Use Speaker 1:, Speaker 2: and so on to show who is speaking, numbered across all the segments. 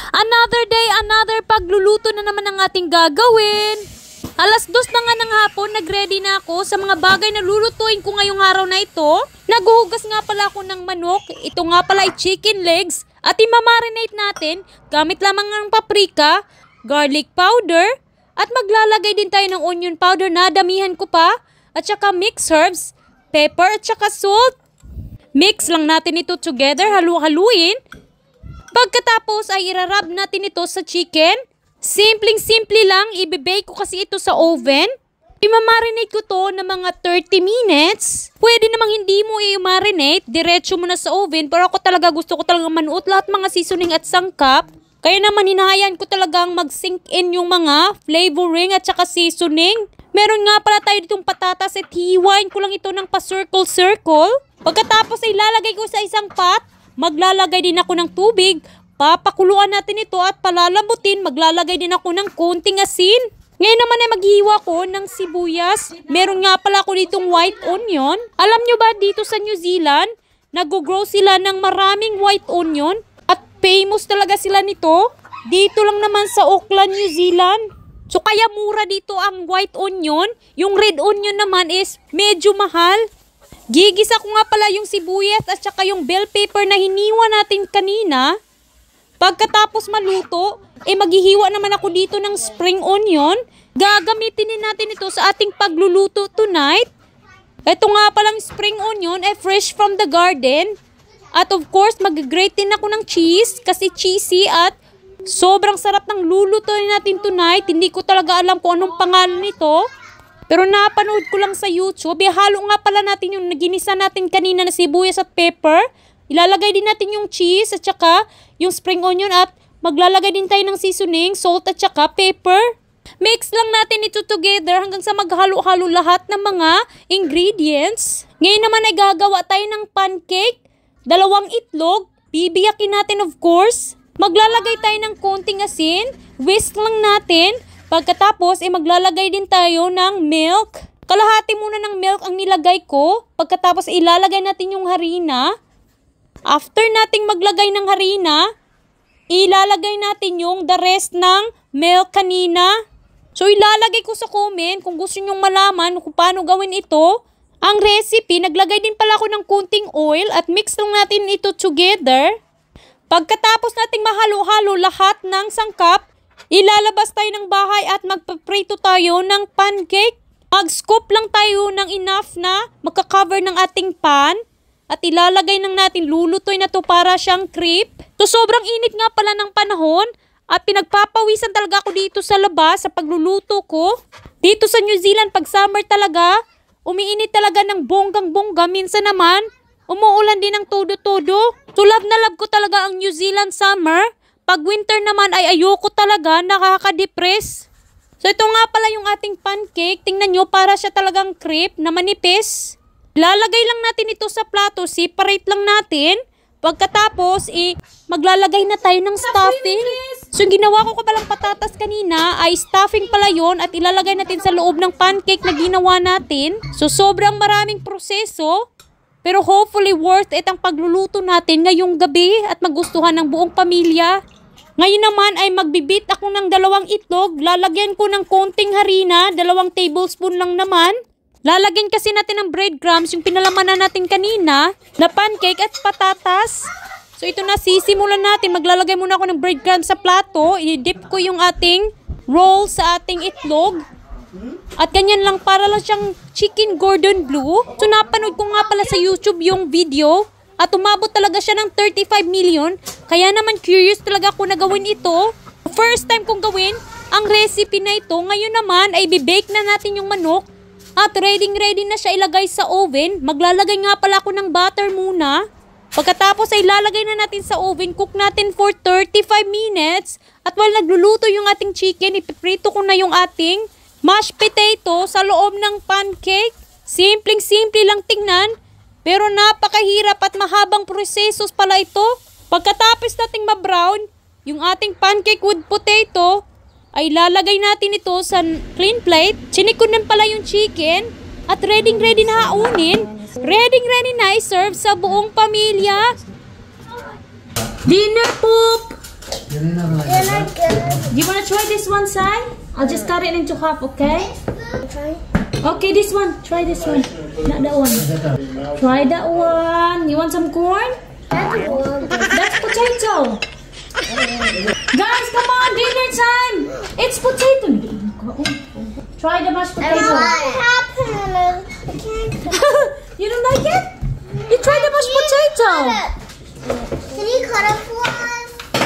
Speaker 1: Another day, another pagluluto na naman ang ating gagawin. Alas 2 na nga ng hapon, nagready na ako sa mga bagay na lulutuin ko ngayong araw na ito. Naguhugas nga pala ako ng manok. Ito nga pala ay chicken legs. At imamarinate natin gamit lamang ng paprika, garlic powder, at maglalagay din tayo ng onion powder na damihan ko pa. At saka mixed herbs, pepper at saka salt. Mix lang natin ito together, halu-haluin. Pagkatapos ay irarab natin ito sa chicken. Simpleng-simple lang, i-bake ko kasi ito sa oven. Imamarinate ko to ng mga 30 minutes. Pwede namang hindi mo i-marinate, diretso mo na sa oven. Pero ako talaga gusto ko talagang manuot lahat mga seasoning at sangkap. Kaya naman hinahayaan ko talagang mag-sink in yung mga flavoring at saka seasoning. Meron nga pala tayo ditong patatas at hiwain ko lang ito ng pa-circle-circle. Pagkatapos ay lalagay ko sa isang pot. Maglalagay din ako ng tubig. Papakuluan natin ito at palalambutin. Maglalagay din ako ng konting asin. Ngayon naman ay maghiwa ko ng sibuyas. Meron nga pala ako ditong white onion. Alam nyo ba dito sa New Zealand, nag-grow sila ng maraming white onion. At famous talaga sila nito. Dito lang naman sa Auckland, New Zealand. So kaya mura dito ang white onion. Yung red onion naman is medyo mahal. Gigisa ko nga pala yung sibuyas at saka yung bell pepper na hiniwa natin kanina. Pagkatapos maluto, maghihiwa naman ako dito ng spring onion. Gagamitin din natin ito sa ating pagluluto tonight. Ito nga palang spring onion ay fresh from the garden. At of course, mag-grate din ako ng cheese kasi cheesy at sobrang sarap ng lulutuin natin tonight. Hindi ko talaga alam kung anong pangalan nito. Pero napanood ko lang sa YouTube. Halo nga pala natin yung ginisa natin kanina na sibuyas at pepper. Ilalagay din natin yung cheese at saka yung spring onion at maglalagay din tayo ng seasoning, salt at saka pepper. Mix lang natin ito together hanggang sa maghalo-halo lahat ng mga ingredients. Ngayon naman ay gagawa tayo ng pancake. 2 itlog. Bibiyakin natin of course. Maglalagay tayo ng konting asin. Whisk lang natin. Pagkatapos maglalagay din tayo ng milk. Kalahati muna ng milk ang nilagay ko. Pagkatapos ilalagay natin yung harina. After nating maglagay ng harina, ilalagay natin yung the rest ng milk kanina. So ilalagay ko sa comment kung gusto nyong malaman kung paano gawin ito. Ang recipe, naglagay din pala ako ng kunting oil at mix lang natin ito together. Pagkatapos nating mahalo-halo lahat ng sangkap, ilalabas tayo ng bahay at magpaprito tayo ng pancake. Mag-scoop lang tayo ng enough na magka-cover ng ating pan. At ilalagay nang natin, lulutoy na to para siyang crepe. So sobrang init nga pala ng panahon at pinagpapawisan talaga ako dito sa labas sa pagluluto ko. Dito sa New Zealand pag summer talaga, umiinit talaga ng bonggang-bongga. Minsan naman, umuulan din ng todo-todo. So love na love ko talaga ang New Zealand summer. Pag winter naman ay ayoko talaga, nakaka-depress. So ito nga pala yung ating pancake. Tingnan nyo, para siya talagang crepe na manipis. Lalagay lang natin ito sa plato, separate lang natin. Pagkatapos, maglalagay na tayo ng stuffing. So, yung ginawa ko palang patatas kanina ay stuffing pala yon at ilalagay natin sa loob ng pancake na ginawa natin. So, sobrang maraming proseso. Pero hopefully worth it ang pagluluto natin ngayong gabi at magustuhan ng buong pamilya. Ngayon naman ay magbibit ako ng 2 itlog. Lalagyan ko ng konting harina, 2 tablespoon lang naman. Lalagyan kasi natin ng breadcrumbs, yung pinalamanan natin kanina, na pancake at patatas. So ito na, sisimulan natin. Maglalagay muna ako ng breadcrumbs sa plato. I-dip ko yung ating roll sa ating itlog. At ganyan lang, para lang siyang chicken Gordon Blue. So napanood ko nga pala sa YouTube yung video. At umabot talaga siya ng 35 million. Kaya naman curious talaga ako na gawin ito. First time kong gawin ang recipe na ito. Ngayon naman ay bibake na natin yung manok. At ready na siya ilagay sa oven. Maglalagay nga pala ako ng butter muna. Pagkatapos ay lalagay na natin sa oven. Cook natin for 35 minutes. At while nagluluto yung ating chicken, ipiprito ko na yung ating mashed potato sa loob ng pancake. Simpleng-simple lang tingnan. Pero napakahirap at mahabang prosesos pala ito. Pagkatapos nating ma-brown yung ating pancake with potato, ay lalagay natin ito sa clean plate. Chinikod na pala yung chicken at ready na haunin. Ready na i-serve sa buong pamilya. Dinner poop! You wanna try this one side? I'll just cut it into half, okay? Okay, this one. Try this one. Not that one. Try that one. You want some corn? That's potato. Guys, come on, dinner time. It's potato. Try the mashed potato. You don't like it? You try the mashed potato.
Speaker 2: Can you cut it for us?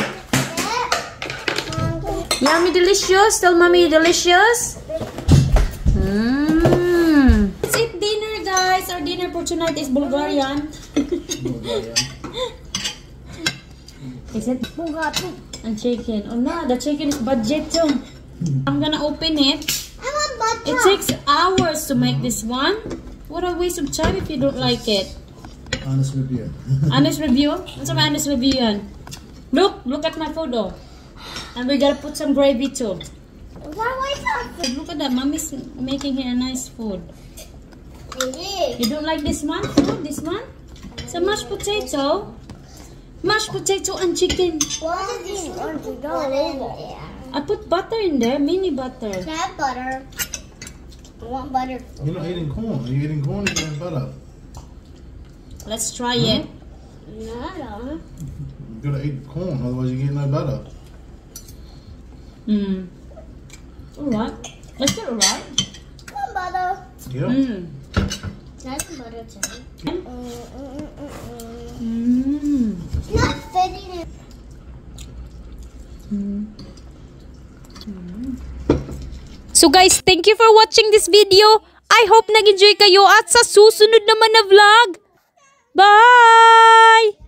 Speaker 1: Yummy, delicious. Tell mommy delicious. Let's eat dinner, guys. Our dinner for tonight is Bulgarian. Is it? And chicken. Oh no, the chicken is budget too. I'm gonna open it.
Speaker 2: I want butter.
Speaker 1: It takes hours to make this one. What a waste of time if you don't like it.
Speaker 3: Honest review.
Speaker 1: Honest review? What's my honest review yan? Look at my photo. And we gotta put some gravy too. Look at that, mommy's making here a nice food. You don't like this one? Food? This one? It's a mashed potato. Mashed potato and chicken. I put butter in there, mini butter.
Speaker 2: Can I have butter? I want butter.
Speaker 3: You're not eating corn. Are you eating corn or eating butter?
Speaker 1: Let's try it.
Speaker 2: No, I don't.
Speaker 3: You gotta eat corn, otherwise you get no butter.
Speaker 1: Alright. Is it alright?
Speaker 2: Come on, butter.
Speaker 3: Yeah.
Speaker 2: Can I have some butter too? It's not fitting in.
Speaker 1: So guys, thank you for watching this video. I hope nag-enjoy kayo at sa susunod naman na vlog. Bye!